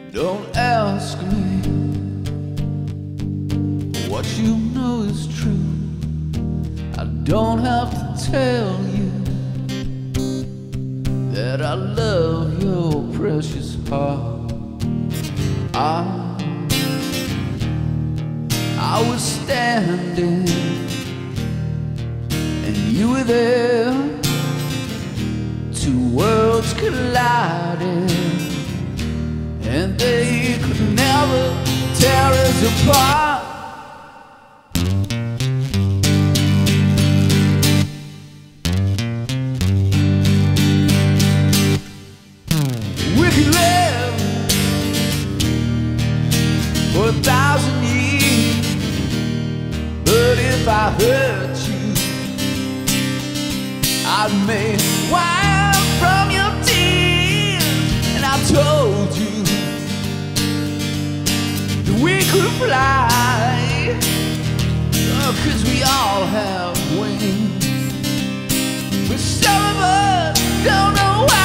Don't ask me what you know is true. I don't have to tell you that I love your precious heart. I was standing and you were there. Two worlds collided and they could never tear us apart. We could live for 1,000 years, but if I hurt you, I'd make wine from your tears. And I told you that we could fly, oh, 'cause we all have wings, but some of us don't know why.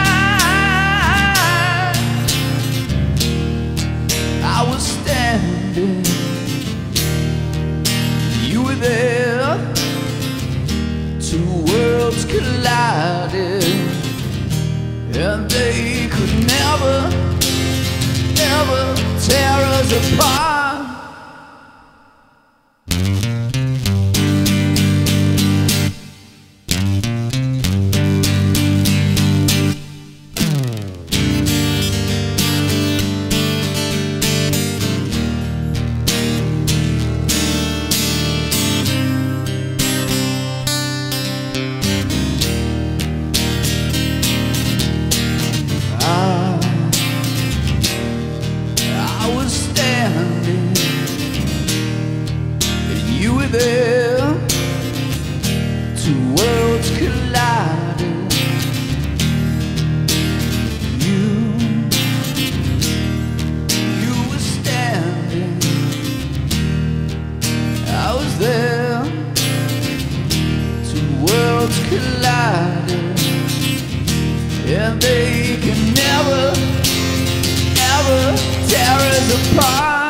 I was standing, you were there. Two worlds collided and they could never, never tear us apart. You were there, two worlds collided. You were standing, I was there, two worlds collided, and they can never, never tear us apart.